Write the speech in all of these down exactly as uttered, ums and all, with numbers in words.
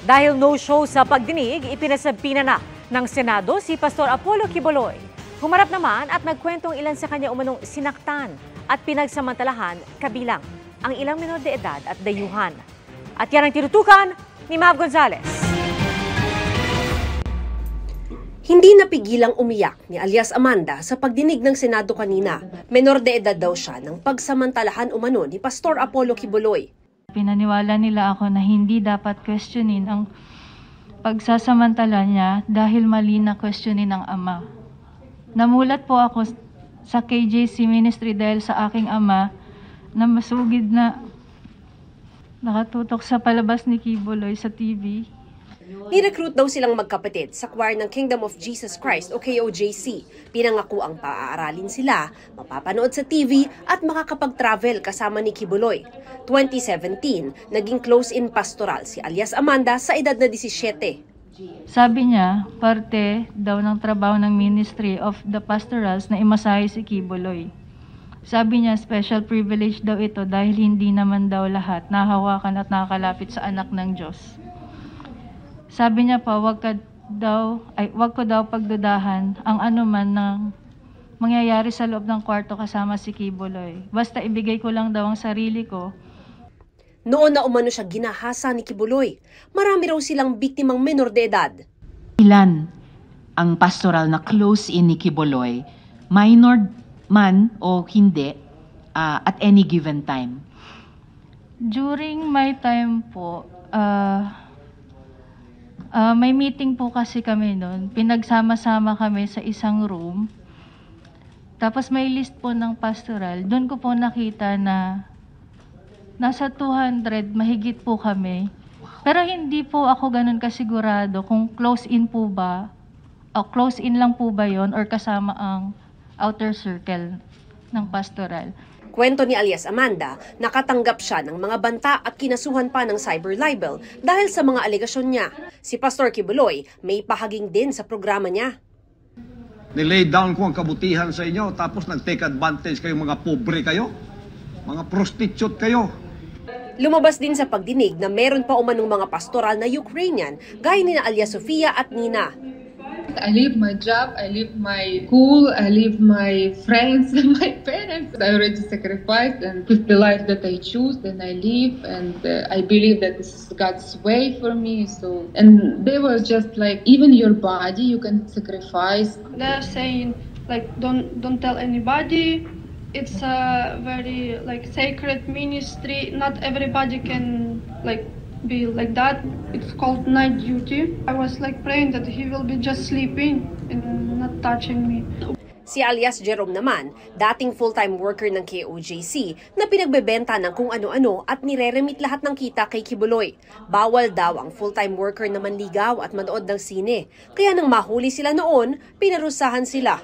Dahil no-show sa pagdinig, ipinasampina na ng Senado si Pastor Apollo Quiboloy. Humarap naman at nagkwentong ilan sa kanya umanong sinaktan at pinagsamantalahan kabilang ang ilang menor de edad at dayuhan. At yan ang tinutukan ni Mav Gonzalez. Hindi napigilang umiyak ni alias Amanda sa pagdinig ng Senado kanina. Menor de edad daw siya ng pagsamantalahan umano ni Pastor Apollo Quiboloy. Pinaniwala nila ako na hindi dapat questionin ang pagsasamantala niya dahil mali na questionin ng ama. Namulat po ako sa K J C Ministry dahil sa aking ama na masugid na nakatutok sa palabas ni Quiboloy sa T V. Ni-recruit daw silang magkapatid sa choir ng Kingdom of Jesus Christ o K O J C. Pinangako ang paaaralin sila, mapapanood sa T V at makakapag-travel kasama ni Quiboloy. twenty seventeen, naging close-in pastoral si alias Amanda sa edad na seventeen. Sabi niya, parte daw ng trabaho ng Ministry of the Pastorals na imasahe si Quiboloy. Sabi niya, special privilege daw ito dahil hindi naman daw lahat nahawakan at nakakalapit sa anak ng Diyos. Sabi niya pa, wag ka daw, ay, wag ko daw pagdudahan ang anuman ng mangyayari sa loob ng kwarto kasama si Quiboloy. Basta ibigay ko lang daw ang sarili ko. Noon na umano siya ginahasa ni Quiboloy. Marami raw silang biktimang menor de edad. Ilan ang pastoral na close-in ni Quiboloy, minor man o hindi, uh, at any given time? During my time po, uh, Uh, may meeting po kasi kami noon. Pinagsama-sama kami sa isang room. Tapos may list po ng pastoral. Doon ko po nakita na nasa two hundred, mahigit po kami. Pero hindi po ako ganun kasigurado kung close-in po ba, o close-in lang po ba yon or kasama ang outer circle ng pastoral. Kwento ni alias Amanda, nakatanggap siya ng mga banta at kinasuhan pa ng cyber libel dahil sa mga alegasyon niya. Si Pastor Quiboloy may pahaging din sa programa niya. Nilay down ko ang kabutihan sa inyo tapos nag-take advantage kayo, mga pobre kayo, mga prostitute kayo. Lumabas din sa pagdinig na meron pa umanong mga pastoral na Ukrainian gaya ni na alias Sofia at Nina. I leave my job, I leave my school, I leave my friends and my parents. I already sacrificed and with the life that I choose, then I leave, and uh, I believe that this is God's way for me. So, and they were just like, even your body you can sacrifice. They're saying like, don't don't tell anybody. It's a very like sacred ministry. Not everybody can like be like that. It's called night duty. I was like praying that he will be just sleeping and not touching me. Si alias Jerome naman, dating full-time worker ng K O J C na pinagbebenta ng kung ano-ano at nire-remit lahat ng kita kay Quiboloy. Bawal daw ang full-time worker na manligaw at manood ng sine. Kaya nang mahuli sila noon, pinarusahan sila.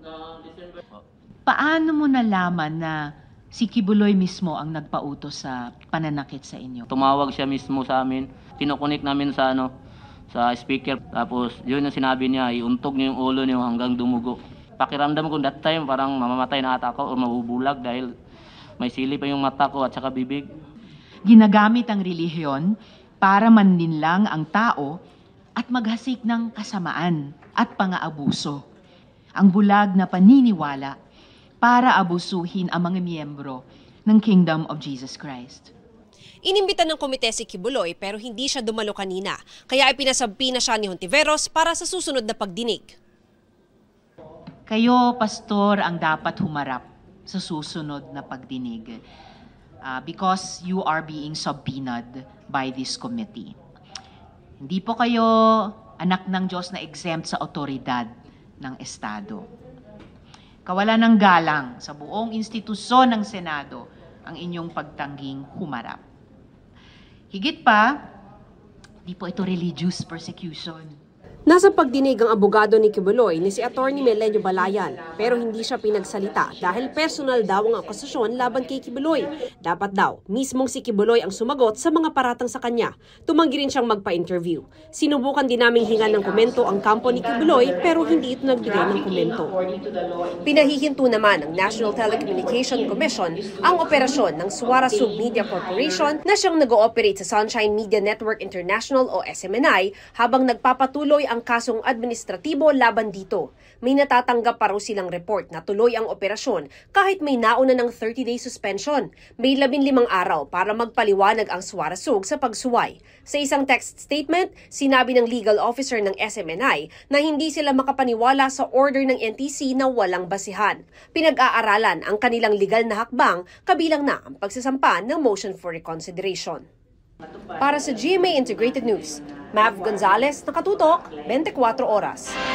Paano mo nalaman na si Quiboloy mismo ang nagpautos sa pananakit sa inyo? Tumawag siya mismo sa amin. Kinokonek namin sa ano, sa speaker. Tapos yun ang sinabi niya, iuntog niyo yung ulo niyo hanggang dumugo. Pakiramdam ko that time parang mamamatay na ata ako o mabubulag dahil may sili pa yung mata ko at saka bibig. Ginagamit ang relihiyon para manlinlang ang tao at maghasik ng kasamaan at pang-aabuso. Ang bulag na paniniwala para abusuhin ang mga miyembro ng Kingdom of Jesus Christ. Inimbita ng komite si Quiboloy pero hindi siya dumalo kanina, kaya ipinasampi na siya ni Hontiveros para sa susunod na pagdinig. Kayo, pastor, ang dapat humarap sa susunod na pagdinig uh, because you are being subpoenaed by this committee. Hindi po kayo anak ng Diyos na exempt sa otoridad ng Estado. Kawalan ng galang sa buong institusyon ng Senado ang inyong pagtangging humarap. Higit pa, di po ito religious persecution. Nasa pagdinig ang abogado ni Quiboloy ni si Attorney Melenio Balayan, pero hindi siya pinagsalita dahil personal daw ang akusasyon laban kay Quiboloy. Dapat daw, mismong si Quiboloy ang sumagot sa mga paratang sa kanya. Tumanggi rin siyang magpa-interview. Sinubukan din naming hingan ng komento ang kampo ni Quiboloy pero hindi ito nagbigay ng komento. Pinahihinto naman ng National Telecommunication Commission ang operasyon ng Suara Sub Media Corporation na siyang nag-ooperate sa Sunshine Media Network International o S M N I habang nagpapatuloy ang kasong administratibo laban dito. May natatanggap pa raw silang report na tuloy ang operasyon kahit may nauna ng thirty-day suspension. May labing limang araw para magpaliwanag ang Suarasug sa pagsuway. Sa isang text statement, sinabi ng legal officer ng S M N I na hindi sila makapaniwala sa order ng N T C na walang basihan. Pinag-aaralan ang kanilang legal na hakbang, kabilang na ang pagsasampa ng motion for reconsideration. Para sa G M A Integrated News, Mav Gonzalez, nakatutok, twenty-four oras.